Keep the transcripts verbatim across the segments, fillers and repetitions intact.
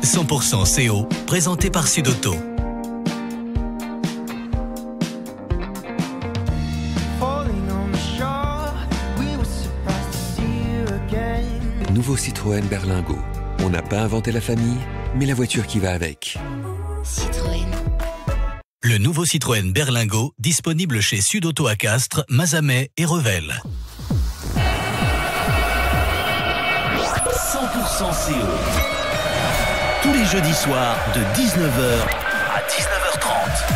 cent pour cent C O, présenté par Sud-Auto. Nouveau Citroën Berlingo. On n'a pas inventé la famille, mais la voiture qui va avec. Citroën. Le nouveau Citroën Berlingo, disponible chez Sud-Auto à Castres, Mazamet et Revel. cent pour cent C O. Tous les jeudis soirs de dix-neuf heures à dix-neuf heures trente.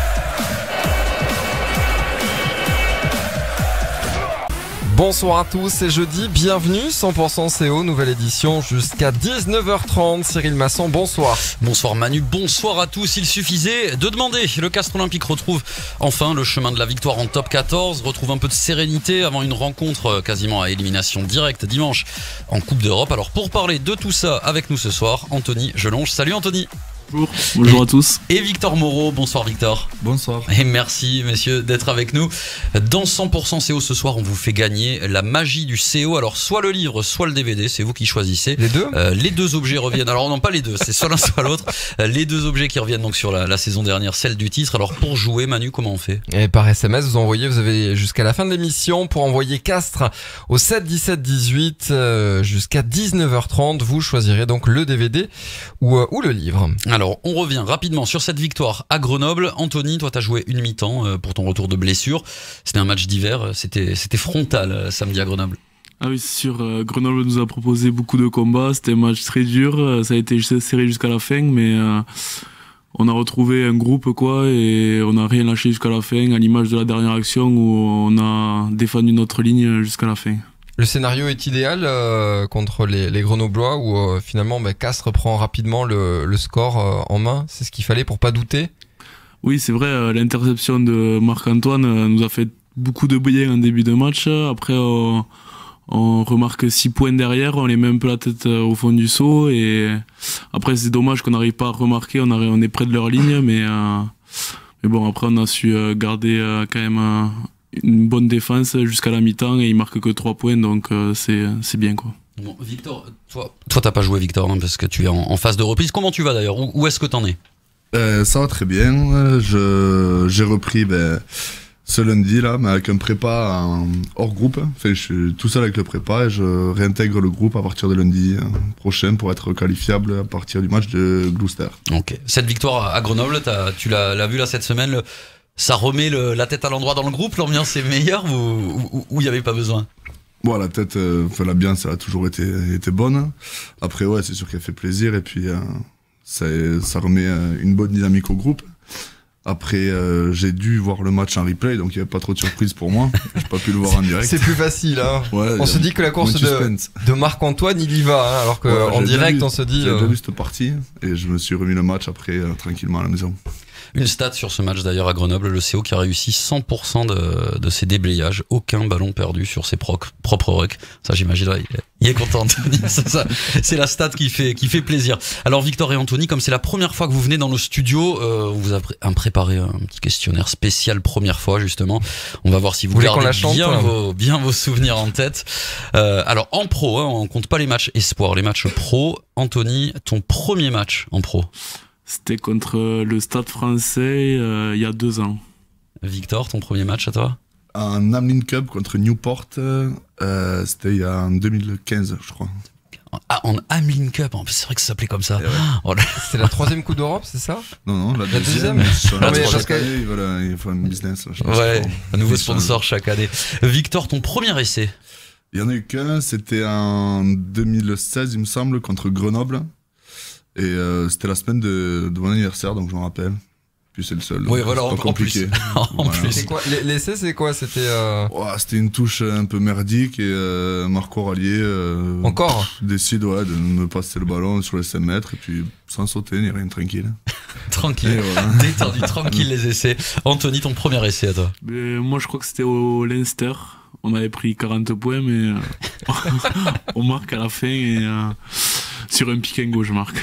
Bonsoir à tous, c'est jeudi, bienvenue, cent pour cent C O, nouvelle édition jusqu'à dix-neuf heures trente. Cyril Masson, bonsoir. Bonsoir Manu, bonsoir à tous. Il suffisait de demander. Le Castres Olympique retrouve enfin le chemin de la victoire en top quatorze, retrouve un peu de sérénité avant une rencontre quasiment à élimination directe dimanche en Coupe d'Europe. Alors pour parler de tout ça avec nous ce soir, Anthony Gelonge. Salut Anthony. Bonjour, bonjour à tous. Et Victor Moreau, bonsoir Victor. Bonsoir. Et merci messieurs d'être avec nous. Dans cent pour cent C O ce soir, on vous fait gagner la magie du C O. Alors soit le livre, soit le D V D, c'est vous qui choisissez. Les deux euh, Les deux objets reviennent. Alors non, pas les deux, c'est soit l'un soit l'autre. Les deux objets qui reviennent donc sur la, la saison dernière, celle du titre. Alors pour jouer, Manu, comment on fait? Et par S M S, vous envoyez, vous avez jusqu'à la fin de l'émission pour envoyer Castres au sept dix-sept dix-huit euh, jusqu'à dix-neuf heures trente. Vous choisirez donc le D V D ou, euh, ou le livre. Alors, on revient rapidement sur cette victoire à Grenoble. Anthony, toi, t'as joué une mi-temps pour ton retour de blessure. C'était un match d'hiver, c'était, c'était frontal samedi à Grenoble. Ah oui, c'est sûr, euh, Grenoble nous a proposé beaucoup de combats. C'était un match très dur, ça a été serré jusqu'à la fin, mais euh, on a retrouvé un groupe, quoi, et on n'a rien lâché jusqu'à la fin, à l'image de la dernière action où on a défendu notre ligne jusqu'à la fin. Le scénario est idéal euh, contre les, les Grenoblois où euh, finalement bah, Castres prend rapidement le, le score euh, en main. C'est ce qu'il fallait pour pas douter. Oui, c'est vrai, euh, l'interception de Marc-Antoine euh, nous a fait beaucoup de bien en début de match. Après, euh, on remarque six points derrière, on les met un peu la tête euh, au fond du seau. Et après, c'est dommage qu'on n'arrive pas à remarquer, on, arrive, on est près de leur ligne. Mais, euh, mais bon, après, on a su euh, garder euh, quand même... Euh, une bonne défense jusqu'à la mi-temps et il marque que trois points, donc euh, c'est, c'est bien quoi. Bon, Victor, toi, toi t'as pas joué Victor hein, parce que tu es en, en phase de reprise. Comment tu vas d'ailleurs? Où, où est-ce que t'en es? euh, Ça va très bien. Je, j'ai repris ben, ce lundi là, mais avec un prépa en, hors groupe. Enfin, je suis tout seul avec le prépa et je réintègre le groupe à partir de lundi prochain pour être qualifiable à partir du match de Gloucester. Ok. Cette victoire à Grenoble, t'as, tu l'as, l'as vu là cette semaine le... Ça remet le, la tête à l'endroit dans le groupe, l'ambiance est meilleure ou il n'y avait pas besoin? Bon, la tête, euh, enfin, l'ambiance a toujours été, été bonne. Après, ouais, c'est sûr qu'elle fait plaisir et puis euh, ça, ça remet euh, une bonne dynamique au groupe. Après, euh, j'ai dû voir le match en replay, donc il n'y avait pas trop de surprise pour moi. J'ai pas pu le voir en direct. C'est plus facile, hein. Ouais, on se dit que la course de, de Marc-Antoine, il y va, hein, alors qu'en ouais, direct, vu, on se dit... J'ai euh... déjà vu cette partie et je me suis remis le match après, euh, tranquillement à la maison. Une stat sur ce match d'ailleurs à Grenoble, le C O qui a réussi cent pour cent de, de ses déblayages, aucun ballon perdu sur ses proc, propres rucks. Ça j'imagine, là, il est content Anthony, c'est, ça, c'est la stat qui fait, qui fait plaisir. Alors Victor et Anthony, comme c'est la première fois que vous venez dans nos studios, euh, on vous a pré- préparé un petit questionnaire spécial première fois justement. On va voir si vous, vous gardez chante, bien, hein. vos, bien vos souvenirs en tête. Euh, alors en pro, hein, on compte pas les matchs espoirs, les matchs pro. Anthony, ton premier match en pro? C'était contre le Stade français euh, il y a deux ans. Victor, ton premier match à toi? En Amlin Cup contre Newport, euh, c'était il y a en deux mille quinze, je crois. Ah, en Amlin Cup, c'est vrai que ça s'appelait comme ça. Ouais. Oh là. C'est la troisième Coupe d'Europe, c'est ça? Non, non, la, la deuxième. deuxième. Non, mais chaque que... année, voilà, il faut un business. Là, ouais, un nouveau sponsor chaque année. Victor, ton premier essai? Il y en a eu qu'un, c'était en deux mille seize, il me semble, contre Grenoble. Et euh, c'était la semaine de, de mon anniversaire, donc je m'en rappelle. Puis c'est le seul. Oui, voilà, c'est pas en, compliqué. En plus. En voilà. plus. C'est quoi, l'essai, c'est quoi? C'était. Euh... Oh, c'était une touche un peu merdique et euh, Marco Rallier euh, Encore pff, décide ouais, de me passer le ballon sur les cinq mètres et puis sans sauter ni rien, tranquille. Tranquille, voilà. Détendu, tranquille les essais. Anthony, ton premier essai à toi? Mais moi, je crois que c'était au Leinster. On avait pris quarante points, mais euh, on marque à la fin et euh, sur un pick and go, je marque.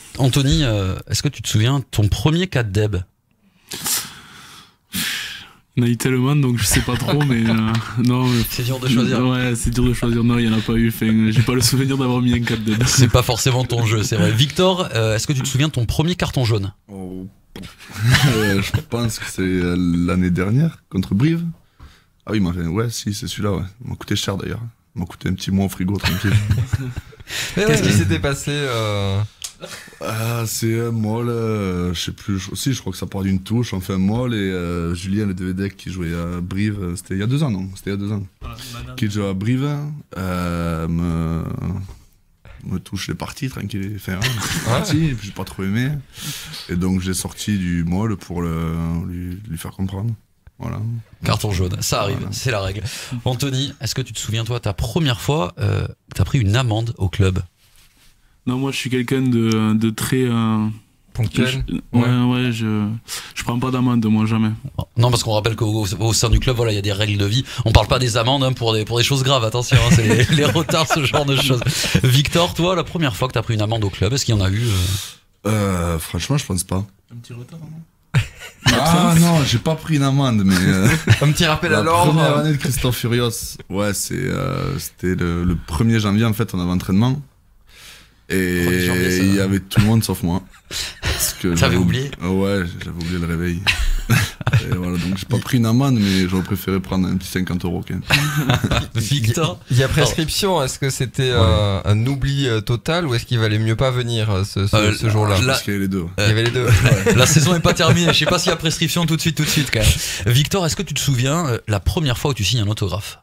Anthony, euh, est-ce que tu te souviens ton premier cas de Deb? Il y en a eu tellement, donc je sais pas trop, mais euh, non. Mais... C'est dur de choisir. Ouais, c'est dur de choisir. Non, il y en a pas eu. Enfin, j'ai pas le souvenir d'avoir mis un quatre dedans. C'est pas forcément ton jeu, c'est vrai. Victor, euh, est-ce que tu te souviens de ton premier carton jaune? Oh. euh, je pense que c'est euh, l'année dernière, contre Brive. Ah oui, il m'a fait, ouais, si, c'est celui-là, ouais. Il m'a coûté cher d'ailleurs. Il m'a coûté un petit mois au frigo, tranquille. Qu'est-ce qui s'était passé euh... Ah, c'est un molle, euh, je sais plus, je, si, je crois que ça part d'une touche, on fait un molle et euh, Julien, le D V D qui jouait à Brive, euh, c'était il y a deux ans, non? C'était il y a deux ans. Ah, qui jouait à Brive, euh, me, me touche les parties, tranquille, enfin, c'est parti, j'ai pas trop aimé. Et donc j'ai sorti du molle pour le, lui, lui faire comprendre. Voilà. Carton jaune, ça arrive, voilà. C'est la règle. Anthony, est-ce que tu te souviens, toi, ta première fois euh, que t'as pris une amende au club? Non, moi je suis quelqu'un de, de très. Euh, Ponctuel. Je, ouais, ouais, ouais, je, je prends pas d'amende, moi, jamais. Non, parce qu'on rappelle qu'au au sein du club, voilà, il y a des règles de vie. On parle pas des amendes hein, pour, des, pour des choses graves, attention, hein, c'est les, les retards, ce genre de choses. Victor, toi, la première fois que t'as pris une amende au club, est-ce qu'il y en a eu euh... Euh, franchement, je pense pas. Un petit retard, non? Ah non, j'ai pas pris une amende, mais euh, un petit rappel à l'ordre. La première année de Christophe Furios, ouais, c'est euh, c'était le, le premier janvier en fait, on avait entraînement et janvier, il y avait tout le monde sauf moi. Parce que t'avais oublié? Ouais, j'avais oublié le réveil. Et voilà, donc j'ai pas pris une amende, mais j'aurais préféré prendre un petit cinquante euros quand même. Victor, il y a prescription. Est-ce que c'était ouais. euh, un oubli total ou est-ce qu'il valait mieux pas venir ce, ce, euh, ce jour-là? Parce qu'il y avait les deux. Il y avait les deux. Ouais. La saison est pas terminée. Je sais pas s'il y a prescription tout de suite, tout de suite quand même. Victor, est-ce que tu te souviens euh, la première fois où tu signes un autographe?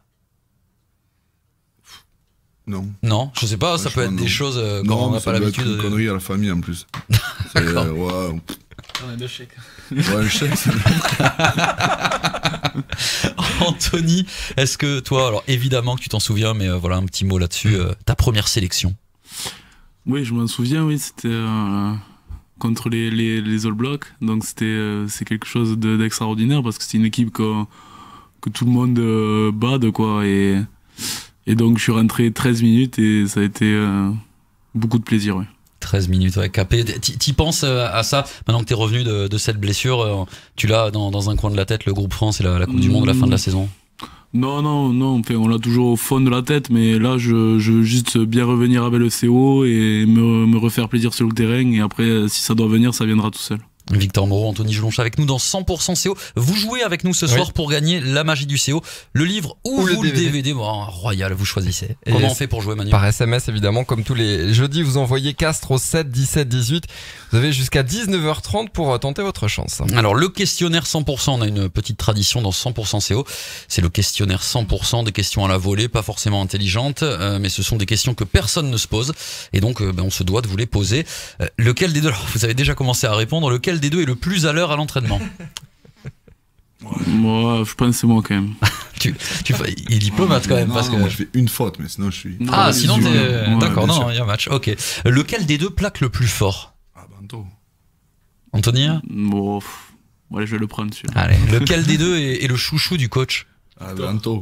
Non. Non, je sais pas. Ça peut être non. des choses euh, quand non, on n'a pas l'habitude. C'est une connerie à la famille en plus. C'est euh, ouais. On a deux chèques. Ouais, un chèque. Anthony, est-ce que toi, alors évidemment que tu t'en souviens, mais euh, voilà un petit mot là-dessus, euh, ta première sélection? Oui, je m'en souviens, oui, c'était euh, contre les, les, les All Blacks, donc c'était euh, c'est quelque chose de, d'extraordinaire parce que c'est une équipe que, que tout le monde euh, bade, quoi, et, et donc je suis rentré treize minutes et ça a été euh, beaucoup de plaisir, oui. treize minutes, ouais, capé. T'y penses à ça, maintenant que t'es revenu de, de cette blessure, tu l'as dans, dans un coin de la tête, le groupe France et la, la Coupe mmh. du Monde à la fin de la saison? Non, non, non, enfin, on l'a toujours au fond de la tête, mais là, je, je veux juste bien revenir avec le C O et me, me refaire plaisir sur le terrain, et après, si ça doit venir, ça viendra tout seul. Victor Moreau, Anthony Gelonche avec nous dans cent pour cent C O. Vous jouez avec nous ce soir oui. pour gagner la magie du C O, le livre ou, ou le, le D V D. D V D. Bon, royal, vous choisissez. Et comment on fait pour jouer, Manu? Par S M S évidemment, comme tous les jeudis, vous envoyez Castres au sept dix-sept dix-huit. Vous avez jusqu'à dix-neuf heures trente pour tenter votre chance. Alors le questionnaire cent pour cent, on a une petite tradition dans cent pour cent C O. C'est le questionnaire cent pour cent, des questions à la volée, pas forcément intelligentes, euh, mais ce sont des questions que personne ne se pose. Et donc euh, ben, on se doit de vous les poser. Euh, lequel des deux, alors, vous avez déjà commencé à répondre, lequel des deux est le plus à l'heure à l'entraînement? Moi, je pense que c'est moi quand même. tu, tu, il est diplomate quand même. Non, parce non, que... moi je fais une faute, mais sinon je suis. Ah, sinon t'es. Ouais, d'accord, non, il y a un match. Ok. Lequel des deux plaque le plus fort? Ah, Bento. Anthony? Bon, ouais, je vais le prendre celui-là. Allez. Lequel des deux est, est le chouchou du coach? Ah, Bento.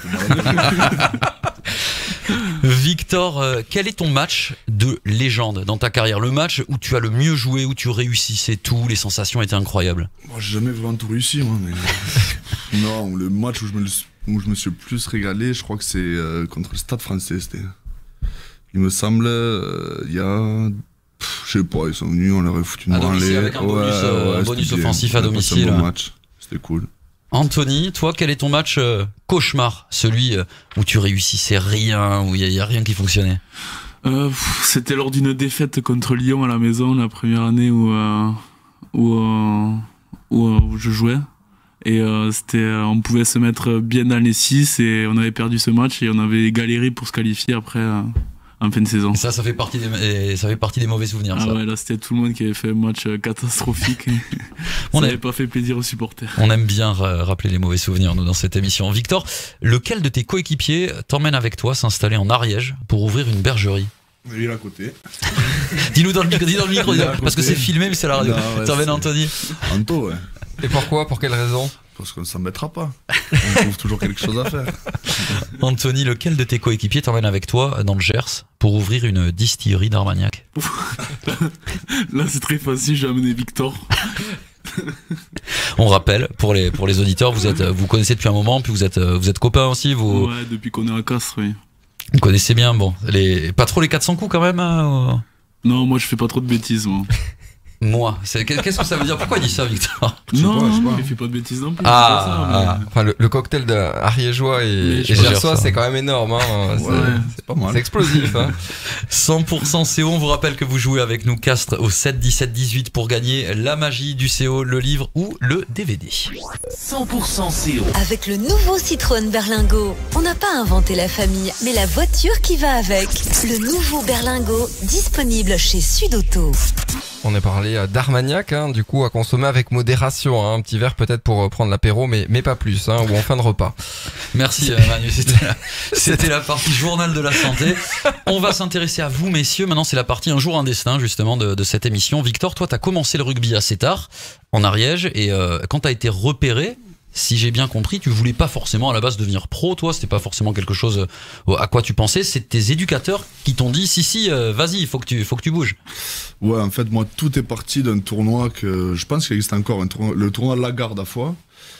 Victor, euh, quel est ton match de légende dans ta carrière? Le match où tu as le mieux joué, où tu réussissais tout, les sensations étaient incroyables. Moi, j'ai jamais vraiment tout réussi, moi. Mais... non, le match où je, me, où je me suis le plus régalé, je crois que c'est euh, contre le Stade Français. C'était... Il me semble, il euh, y a... Je sais pas, ils sont venus, on leur a foutu une branlée. Avec un bonus, ouais, euh, ouais, un bonus offensif à domicile. C'était un bon match, c'était cool. Anthony, toi, quel est ton match euh, cauchemar? Celui euh, où tu réussississais rien, où il n'y a, a rien qui fonctionnait? euh, C'était lors d'une défaite contre Lyon à la maison, la première année où, euh, où, euh, où, euh, où je jouais. Et euh, c'était, on pouvait se mettre bien dans les six et on avait perdu ce match et on avait galéré pour se qualifier après euh, en fin de saison. Ça, ça fait partie des, ça fait partie des mauvais souvenirs. Ah ça. ouais, là c'était tout le monde qui avait fait un match catastrophique. Ça n'avait pas fait plaisir aux supporters. On aime bien rappeler les mauvais souvenirs, nous, dans cette émission. Victor, lequel de tes coéquipiers t'emmène avec toi s'installer en Ariège pour ouvrir une bergerie? Il est à côté. Dis-nous dans le micro, dis dans le micro parce que c'est filmé, mais c'est la radio. Ouais, t'emmènes Anthony. Anto, ouais. Et pourquoi? Pour quelle raison? Parce qu'on ne s'embêtera pas. On trouve toujours quelque chose à faire. Anthony, lequel de tes coéquipiers t'emmène avec toi dans le Gers pour ouvrir une distillerie d'Armagnac? Là, c'est très facile, j'ai amené Victor. On rappelle pour les pour les auditeurs, vous êtes vous connaissez depuis un moment, puis vous êtes vous êtes copains aussi, vous. Ouais, depuis qu'on est à Castres, oui. Vous connaissez bien, bon, les pas trop les quatre cents coups quand même. Hein, ou... Non, moi je fais pas trop de bêtises, moi. Moi, c'est, qu'est-ce que ça veut dire? Pourquoi il dit ça, Victor? Non, pas, je sais non, pas. il fait pas de bêtises non plus. Ah, c'est pas ça, ah. mais- Enfin, le, le cocktail de ariégeois et, Mais et je gersois, Gersois. c'est quand même énorme. Hein. C'est, Ouais, c'est pas mal. c'est explosif. Hein. cent pour cent C O, on vous rappelle que vous jouez avec nous Castres au sept dix-sept dix-huit pour gagner la magie du C O, le livre ou le D V D. cent pour cent C O. Avec le nouveau Citroën Berlingo, on n'a pas inventé la famille, mais la voiture qui va avec. Le nouveau Berlingo, disponible chez Sud-Auto. On a parlé euh, d'Armagnac, hein, du coup à consommer avec modération. Hein. Un petit verre peut-être pour euh, prendre l'apéro, mais, mais pas plus, hein, ou en fin de repas. Merci euh, Manu, c'était la, c'était la partie journal de la santé. On va s'intéresser à vous messieurs, maintenant c'est la partie un jour un destin justement de, de cette émission. Victor, toi t'as commencé le rugby assez tard en Ariège et euh, quand t'as été repéré, si j'ai bien compris, tu voulais pas forcément à la base devenir pro, toi, c'était pas forcément quelque chose à quoi tu pensais, c'est tes éducateurs qui t'ont dit si si euh, vas-y, il faut que tu faut que tu bouges. Ouais, en fait, moi, tout est parti d'un tournoi que je pense qu'il existe encore, un tournoi, le tournoi de la Garde à Foix,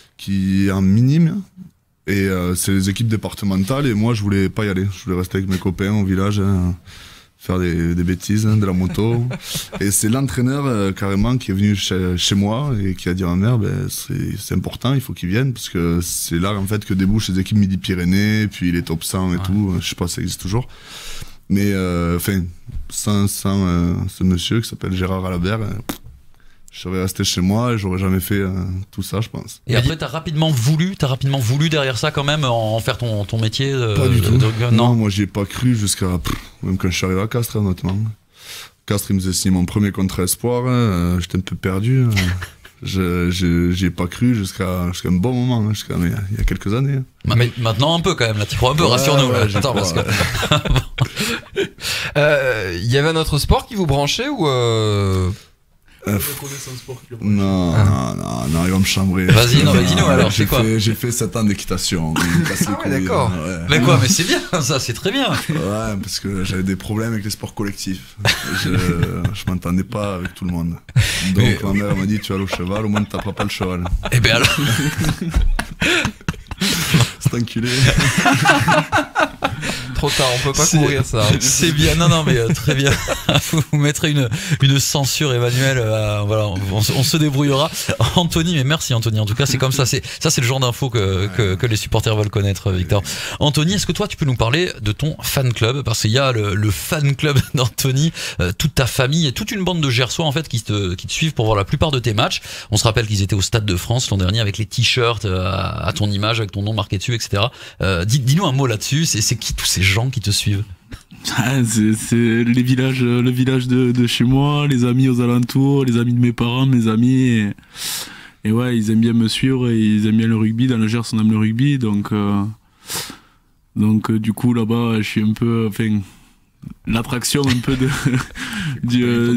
qui est en minime. Et euh, c'est les équipes départementales. Et moi, je voulais pas y aller. Je voulais rester avec mes copains au village, hein, faire des, des bêtises, hein, de la moto. Et c'est l'entraîneur euh, carrément qui est venu chez, chez moi et qui a dit à ma mère, ben, c'est, c'est important, il faut qu'il vienne, parce que c'est là en fait que débouchent les équipes Midi-Pyrénées, puis les top cent et Ouais. tout. Je sais pas si ça existe toujours. Mais enfin, euh, sans, sans euh, ce monsieur qui s'appelle Gérard Alabert, euh, je serais resté chez moi et j'aurais jamais fait euh, tout ça, je pense. Et après t'as rapidement voulu, t'as rapidement voulu derrière ça quand même en faire ton ton métier. euh, Pas du de- tout. de- non. non. moi j'y ai pas cru jusqu'à pff, même quand je suis arrivé à Castres, honnêtement. Castres, il me faisait signer mon premier contrat espoir, euh, j'étais un peu perdu. euh, je, je, j'y ai pas cru jusqu'à, jusqu'à un bon moment, hein, jusqu'à mais, il y a quelques années. hein. Ma- Maintenant un peu quand même, là tu crois un peu, Ouais, rassure-nous. ouais, là. j'y Attends, crois. parce que Euh, Il y avait un autre sport qui vous branchait ou euh... Euh, Non, non, non, non, il va me chambrer. Vas-y, non, mais dis-nous alors, j'ai c'est quoi fait, J'ai fait sept ans d'équitation. il me casse les Ah ouais, couilles, d'accord. hein, ouais. Mais quoi, mais c'est bien, ça c'est très bien. Ouais, parce que j'avais des problèmes avec les sports collectifs. Je, je m'entendais pas avec tout le monde. Donc Mais- ma mère m'a dit, tu vas aller au cheval, au moins ne taperas pas le cheval. Et ben alors. C'est enculé. trop tard, on peut pas C'est- courir ça. hein. C'est bien, non, non, mais euh, très bien. Vous, vous mettrez une, une censure, Emmanuel. euh, voilà, on, on se- on se débrouillera. Anthony, mais merci Anthony. En tout cas, c'est comme ça. C'est ça, c'est le genre d'infos que, que que les supporters veulent connaître, Victor. Anthony, est-ce que toi, tu peux nous parler de ton fan club, parce qu'il y a le, le fan club d'Anthony, euh, toute ta famille et toute une bande de Gersois en fait qui te qui te suivent pour voir la plupart de tes matchs. On se rappelle qu'ils étaient au Stade de France l'an dernier avec les t-shirts euh, à, à ton image, avec ton nom marqué dessus, et cetera. Euh, dis, dis-nous un mot là-dessus. C'est c'est qui tous ces gens qui te suivent? Ah, c'est, c'est les villages, le village de, de chez moi, les amis aux alentours, les amis de mes parents, mes amis. Et, et ouais, ils aiment bien me suivre et ils aiment bien le rugby. Dans le Gers, on aime le rugby. Donc, euh, donc euh, du coup, là-bas, je suis un peu. Enfin, l'attraction un peu de. du, euh,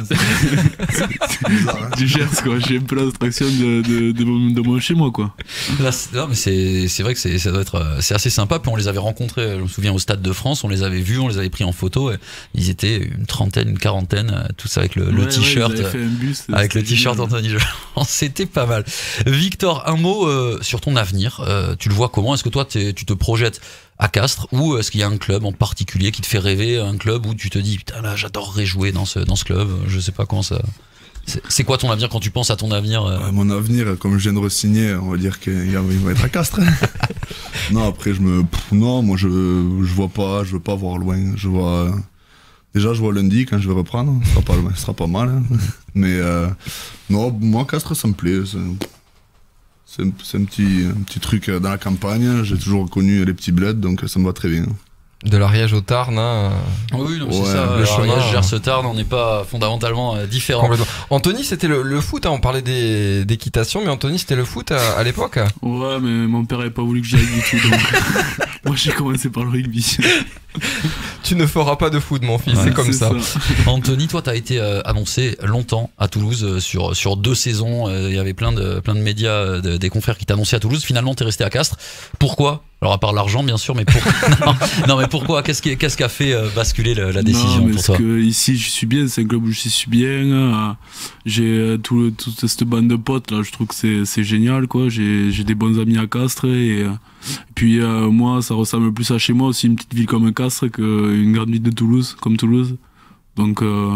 du Gers, quoi. J'ai un peu l'attraction de, de, de, mon, de mon chez moi, quoi. Là, c'est- non, mais c'est c'est vrai que c'est ça doit être euh, c'est assez sympa. Puis on les avait rencontrés, je me souviens au Stade de France, on les avait vus, on les avait pris en photo. Et ils étaient une trentaine, une quarantaine, euh, tous avec le, le Ouais, t-shirt. ouais, ils avaient fait un bus, Avec le c'était t-shirt génial. Anthony Jean, c'était pas mal. Victor, un mot euh, sur ton avenir. Euh, tu le vois comment? Est-ce que toi, t'es- tu te projettes à Castres ou est-ce qu'il y a un club en particulier qui te fait rêver, un club où tu te dis putain là, j'adorerais jouer dans ce dans ce club. Je sais pas comment ça. C'est c'est quoi ton avenir quand tu penses à ton avenir? euh Ouais, mon avenir, comme je viens de re-signer, on va dire qu'il va il va être à Castres. Non, après, je me. pff, non, moi, je, je vois pas, je veux pas voir loin. Je vois. Déjà, je vois lundi quand je vais reprendre. Ce sera pas, ce sera pas mal. hein. Mais euh, non, moi, Castres, ça me plaît. C'est, c'est, un- c'est un, petit, un petit truc dans la campagne. J'ai toujours connu les petits bleds, donc ça me va très bien. De l'Ariège au Tarn, hein, Oui, non, Ouais, c'est ça. le Le chemin, chemin, hein. Gers-Tarn, on n'est pas fondamentalement euh, différent. complètement. Anthony, c'était le, le foot, hein, on parlait des- d'équitation, mais Anthony, c'était le foot à, à l'époque. Ouais, mais mon père avait pas voulu que j'y aille du tout, donc moi j'ai commencé par le rugby. Tu ne feras pas de foot, mon fils, Ouais, c'est comme C'est ça. Anthony, toi, t'as été euh, annoncé longtemps à Toulouse euh, sur sur deux saisons. Il euh, y avait plein de plein de médias, euh, de, des confrères qui t'annonçaient à Toulouse. Finalement, t'es resté à Castres. Pourquoi ? Alors à part l'argent, bien sûr, mais pour... non, non, mais pourquoi ? Qu'est-ce qui qu'est-ce qui a fait euh, basculer le, la décision non, mais pour c'est toi ? que ici je suis bien, c'est un club où je suis bien. euh, J'ai euh, tout le, toute cette bande de potes là, je trouve que c'est c'est génial quoi. J'ai j'ai des bons amis à Castres et, euh, et puis euh, moi ça ressemble plus à chez moi aussi, une petite ville comme Castres qu'une grande ville de Toulouse comme Toulouse. Donc euh,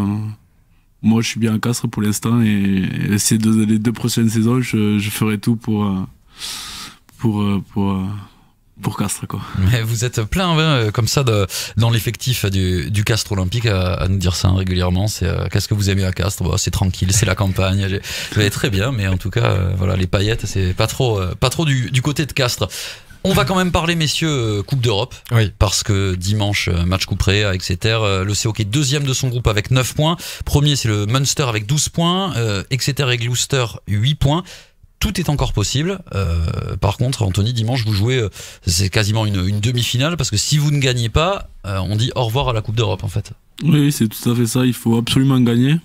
moi je suis bien à Castres pour l'instant et, et ces deux, les deux prochaines saisons je, je ferai tout pour euh, pour euh, pour euh, pour Castres quoi. Mais vous êtes plein hein, comme ça de, dans l'effectif du, du Castres Olympique à, à nous dire ça hein, régulièrement. C'est euh, qu'est-ce que vous aimez à Castres ? Bon, c'est tranquille, c'est la campagne. J'ai- Vous allez très bien, mais en tout cas, euh, voilà, les paillettes, c'est pas trop, euh, pas trop du, du côté de Castres. On va quand même parler, messieurs, euh, Coupe d'Europe. Oui. Parce que dimanche, euh, match couperé à Exeter. Euh, le C O qui est deuxième de son groupe avec neuf points. Premier, c'est le Munster avec douze points. Euh, Exeter et Gloucester, huit points. Tout est encore possible. Euh, par contre, Anthony, dimanche, vous jouez, euh, c'est quasiment une, une demi-finale parce que si vous ne gagnez pas, euh, on dit au revoir à la Coupe d'Europe en fait. Oui, c'est tout à fait ça. Il faut absolument gagner.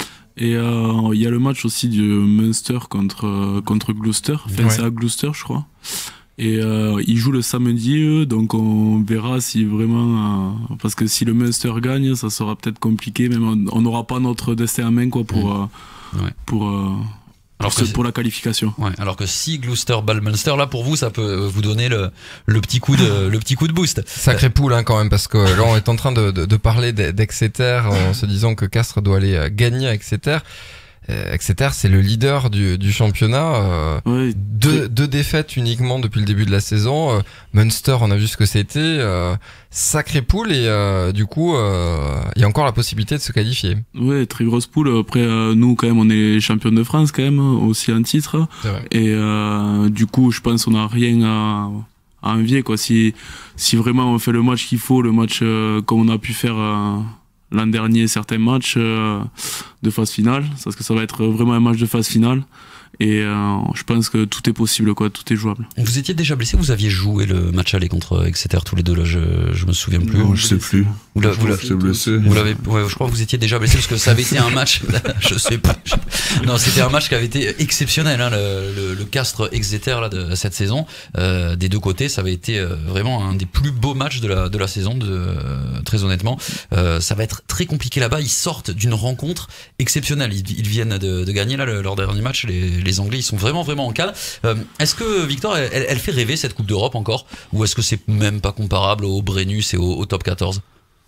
Et euh, il y a le match aussi du Munster contre euh, contre Gloucester. Enfin, Ouais. c'est à Gloucester, je crois. Et euh, ils jouent le samedi, eux, donc on verra si vraiment, euh, parce que si le Munster gagne, ça sera peut-être compliqué. Même on- on n'aura pas notre destin en main, quoi, pour Mmh. euh, Ouais. pour euh, Alors pour, que, pour la qualification. ouais, alors que si Gloucester bat le Munster, là pour vous, ça peut vous donner le, le petit coup de le petit coup de boost. Sacré poule hein, quand même, parce que là on est en train de, de, de parler d'E- d'Exeter en se disant que Castres doit aller euh, gagner à Exeter. Euh, Exeter c'est le leader du, du championnat. Euh, Ouais, deux, deux défaites uniquement depuis le début de la saison. Euh, Munster, on a vu ce que c'était. Euh, sacré poule et euh, du coup, euh, il y a encore la possibilité de se qualifier. ouais, très grosse poule. Après, euh, nous, quand même, on est champion de France, quand même, aussi en titre. C'est vrai. Et euh, du coup, je pense qu'on n'a rien à, à envier, quoi. Si, si vraiment on fait le match qu'il faut, le match euh, comme on a pu faire euh, l'an dernier, certains matchs euh, de phase finale, parce que ça va être vraiment un match de phase finale. Et euh, je pense que tout est possible, quoi. Tout est jouable. Vous étiez déjà blessé, vous aviez joué le match aller contre Exeter tous les deux là, je je me souviens plus. Non, je sais plus. Vous l'a- Je vous crois l'a- que j'étais blessé. Vous l'avez, ouais, je crois que vous étiez déjà blessé parce que ça avait été un match, je sais pas. Non, c'était un match qui avait été exceptionnel, hein, le, le, le Castres Exeter là de cette saison. Euh, des deux côtés, ça avait été euh, vraiment un des plus beaux matchs de la de la saison, de, euh, très honnêtement. Euh, ça va être très compliqué là-bas. Ils sortent d'une rencontre exceptionnelle. Ils, ils viennent de, de gagner là le, leur dernier match. Les, les Anglais, ils sont vraiment vraiment en cale. Euh, est-ce que Victor, elle, elle fait rêver cette Coupe d'Europe encore, ou est-ce que c'est même pas comparable au Brennus et au, au top quatorze?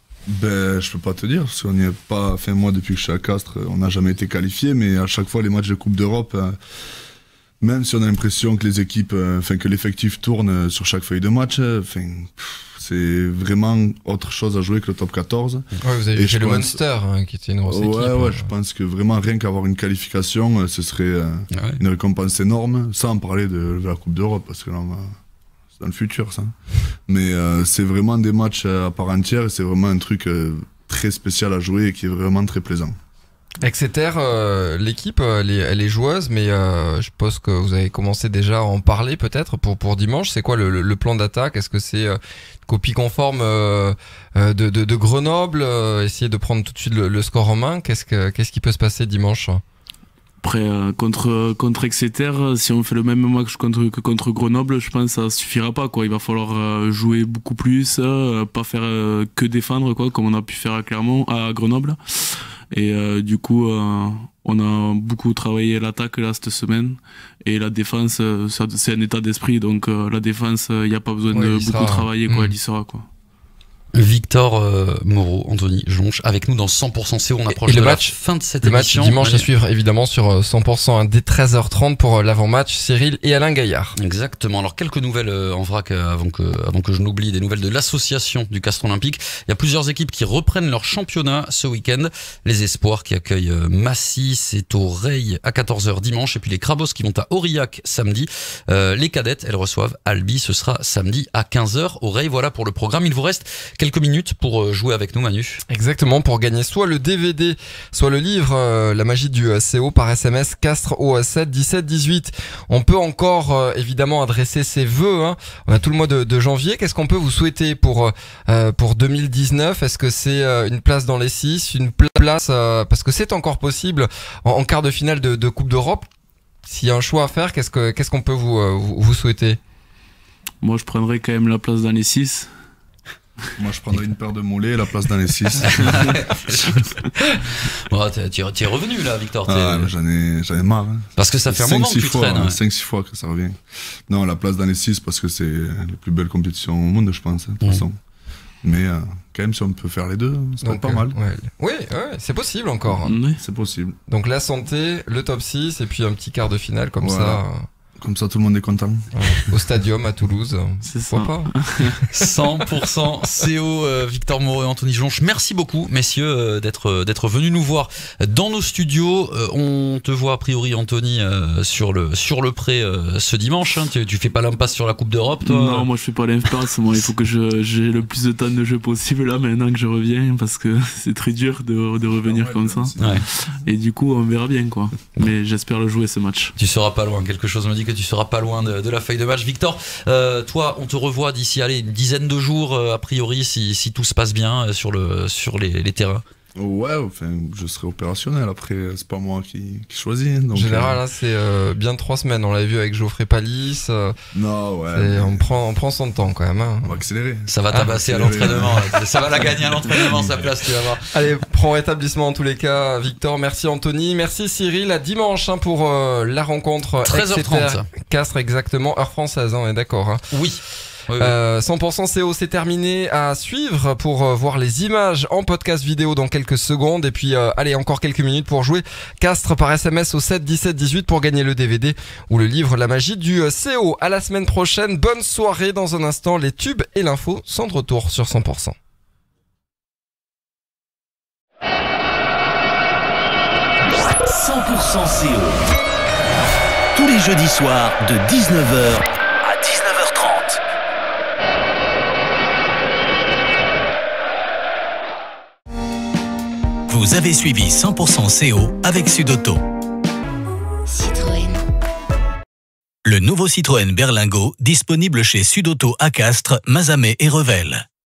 Ben, je peux pas te dire, parce qu'on n'y est pas. Enfin, moi, depuis que je suis à Castres, on n'a jamais été qualifié, mais à chaque fois, les matchs de Coupe d'Europe, euh, même si on a l'impression que les équipes, euh, enfin, que l'effectif tourne euh, sur chaque feuille de match, euh, enfin, pff, c'est vraiment autre chose à jouer que le top quatorze. Ouais, vous avez Et fait je le pense- Munster, hein, qui était une grosse Ouais, équipe. ouais, hein. je pense que vraiment rien qu'avoir une qualification, euh, ce serait euh, Ah ouais. une récompense énorme, sans parler de, de la Coupe d'Europe, parce que là, on va- c'est dans le futur, ça. Mais euh, c'est vraiment des matchs euh, à part entière, et c'est vraiment un truc euh, très spécial à jouer et qui est vraiment très plaisant. Exeter, euh, l'équipe, elle est, elle est joueuse, mais euh, je pense que vous avez commencé déjà à en parler peut-être pour pour dimanche. C'est quoi le, le, le plan d'attaque? Est-ce que c'est euh, copie conforme euh, euh, de, de, de Grenoble, euh, essayer de prendre tout de suite le, le score en main? Qu'est-ce que qu'est-ce qui peut se passer dimanche? Après, euh, contre, contre Exeter, si on fait le même match contre, que contre Grenoble, je pense que ça suffira pas, quoi. Il va falloir euh, jouer beaucoup plus, euh, pas faire euh, que défendre, quoi, comme on a pu faire à Clermont, à Grenoble. Et euh, du coup, euh, on a beaucoup travaillé l'attaque là cette semaine. Et la défense, euh, ça, c'est un état d'esprit. Donc euh, la défense, il n'y a pas besoin Ouais, de il y beaucoup sera. travailler, quoi. Mmh. Elle y sera, quoi. Victor euh, Moreau, Anthony Jonche, avec nous dans cent pour cent C O. On approche Et le de match- la fin de cette Le match émission. dimanche Ouais. à suivre évidemment sur euh, cent pour cent hein, dès treize heures trente pour euh, l'avant-match. Cyril et Alain Gaillard. Exactement. Alors quelques nouvelles euh, en vrac euh, avant que avant que je n'oublie, des nouvelles de l'association du Castres Olympique. Il y a plusieurs équipes qui reprennent leur championnat ce week-end. Les Espoirs qui accueillent euh, Massy, c'est au Reil à quatorze heures dimanche, et puis les Crabos qui vont à Aurillac samedi. Euh, les Cadettes, elles reçoivent Albi, ce sera samedi à quinze heures au Reil. Voilà pour le programme. Il vous reste quelques minutes pour jouer avec nous, Manu. Exactement, pour gagner soit le D V D, soit le livre euh, La magie du euh, C O par S M S Castres au sept dix-sept dix-huit. On peut encore euh, évidemment adresser ses vœux. Hein. On a tout le mois de, de janvier. Qu'est-ce qu'on peut vous souhaiter pour euh, pour deux mille dix-neuf? Est-ce que c'est euh, une place dans les six, une place euh, parce que c'est encore possible en, en quart de finale de, de Coupe d'Europe? S'il y a un choix à faire, qu'est-ce que qu'est-ce qu'on peut vous, euh, vous vous souhaiter? Moi, je prendrais quand même la place dans les six. Moi, je prendrais une paire de mollets et la place dans les six. Bon, t'es, t'es es revenu là, Victor. Ah, j'en ai, j'en ai marre. Hein. Parce que ça fait un moment que tu fois, traînes. Hein, ouais. cinq six fois que ça revient. Non, la place dans les six parce que c'est les plus belles compétitions au monde, je pense, hein, de toute mmh. façon. Mais euh, quand même, si on peut faire les deux, c'est Donc, pas mal. Ouais. Oui, ouais, c'est possible encore. Hein. Oui. C'est possible. Donc la santé, le top six et puis un petit quart de finale comme voilà. ça. Comme ça, tout le monde est content. Ouais. Au stadium à Toulouse. C'est ça. Pourquoi pas cent pour cent C O, euh, Victor Moreau et Anthony Jonche. Merci beaucoup, messieurs, euh, d'être euh, d'être venus nous voir dans nos studios. Euh, on te voit a priori, Anthony, euh, sur le sur le pré euh, ce dimanche. Hein. Tu, tu fais pas l'impasse sur la Coupe d'Europe, toi? Non, moi je fais pas l'impasse. Moi, il faut que je j'ai le plus de temps de jeu possible là maintenant que je reviens parce que c'est très dur de de revenir ah ouais, comme ça. Ouais. Et du coup, on verra bien quoi. Mais j'espère le jouer ce match. Tu seras pas loin. Quelque chose me dit que tu seras pas loin de, de la feuille de match. Victor, euh, toi, on te revoit d'ici allez une dizaine de jours euh, a priori si, si tout se passe bien euh, sur le sur les, les terrains. Ouais, enfin, je serai opérationnel. Après, c'est pas moi qui, qui choisis. Donc, en général, euh... là, c'est euh, bien trois semaines. On l'avait vu avec Geoffrey Palis. Euh, non, ouais. Mais... On prend, on prend son temps quand même. Hein. On va accélérer. Ça va tabasser ah, à l'entraînement. Ça va la gagner à l'entraînement, sa place, tu vas voir. Allez, prends rétablissement en tous les cas, Victor. Merci Anthony. Merci Cyril. À dimanche hein, pour euh, la rencontre. treize heures trente. Castres, exactement. Heure française, hein, on est d'accord. Hein. Oui. Oui, oui. Euh, cent pour cent C O, c'est terminé. À suivre pour euh, voir les images en podcast vidéo dans quelques secondes. Et puis, euh, allez, encore quelques minutes pour jouer Castres par S M S au sept dix-sept dix-huit pour gagner le D V D ou le livre La magie du C O. À la semaine prochaine. Bonne soirée. Dans un instant, les tubes et l'info sont de retour sur cent pour cent. cent pour cent C O. Tous les jeudis soirs de dix-neuf heures à dix-neuf heures trente. Vous avez suivi cent pour cent C O avec Sudauto. Citroën. Le nouveau Citroën Berlingo disponible chez Sudauto à Castres, Mazamet et Revel.